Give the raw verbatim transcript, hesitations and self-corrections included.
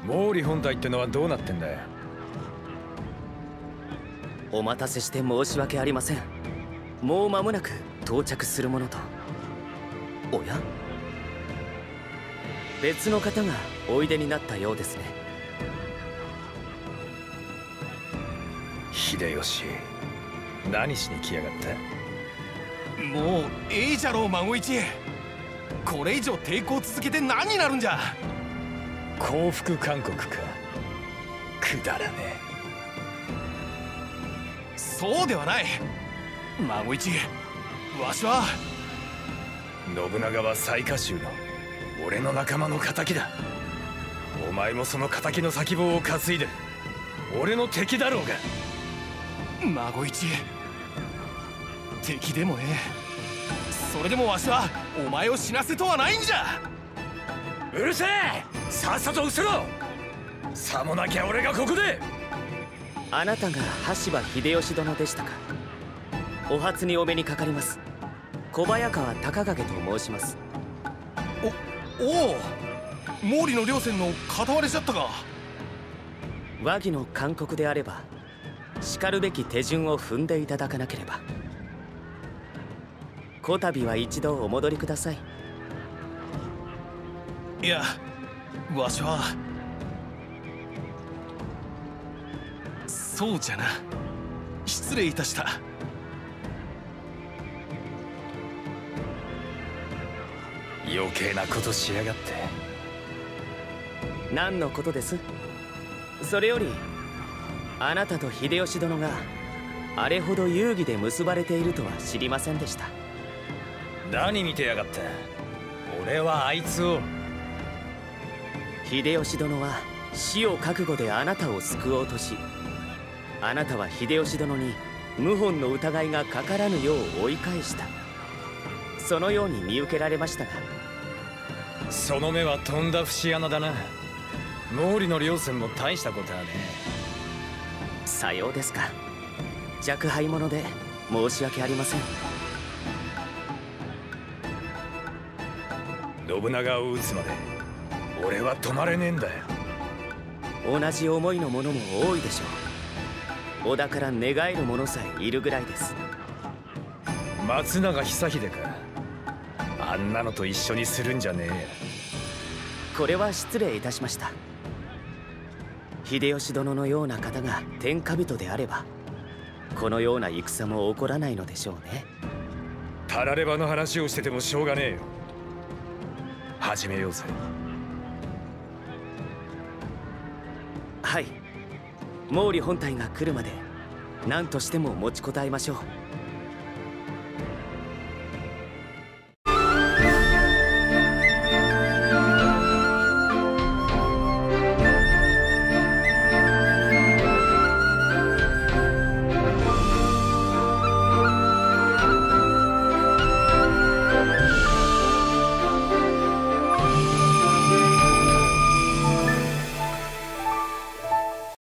毛利本隊ってのはどうなってんだよ。 お待たせして申し訳ありません。もう間もなく到着するものと。おや、別の方がおいでになったようですね。 秀吉、何しに来やがった？ もうええじゃろう孫一。これ以上抵抗続けて何になるんじゃ。 降伏勧告か。くだらねえ。そうではない孫一。わしは信長は雑賀衆の俺の仲間の敵だ。お前もその敵の先棒を担いでる俺の敵だろうが。 孫一、敵でもねえ。それでもわしはお前を死なせとはないんじゃ。 うるせえ、さっさと失せろ。さもなきゃ俺がここで。 あなたが羽柴秀吉殿でしたか。お初にお目にかかります。小早川隆景と申します。 おおお、毛利の両船の片割れじゃったか。 和議の勧告であればしかるべき手順を踏んでいただかなければ。こたびは一度お戻りください。 いや、わしはそうじゃな。失礼いたした。 余計なことしやがって。 何のことです？それよりあなたと秀吉殿があれほど友誼で結ばれているとは知りませんでした。 何見てやがった。俺はあいつを。 秀吉殿は死を覚悟であなたを救おうとし、あなたは秀吉殿に謀反の疑いがかからぬよう追い返した。そのように見受けられましたが。 その目はとんだ節穴だな。毛利の両船も大したことはねえ。さようですか。若輩者で申し訳ありません。 信長を討つまで俺は止まれねえんだよ。 同じ思いの者も多いでしょう。織田から寝返る者さえいるぐらいです。 松永久秀か。あんなのと一緒にするんじゃねえや。 これは失礼いたしました。秀吉殿のような方が天下人であればこのような戦も起こらないのでしょうね。 たらればの話をしててもしょうがねえよ。始めようぜ。 はい、毛利本隊が来るまで何としても持ちこたえましょう。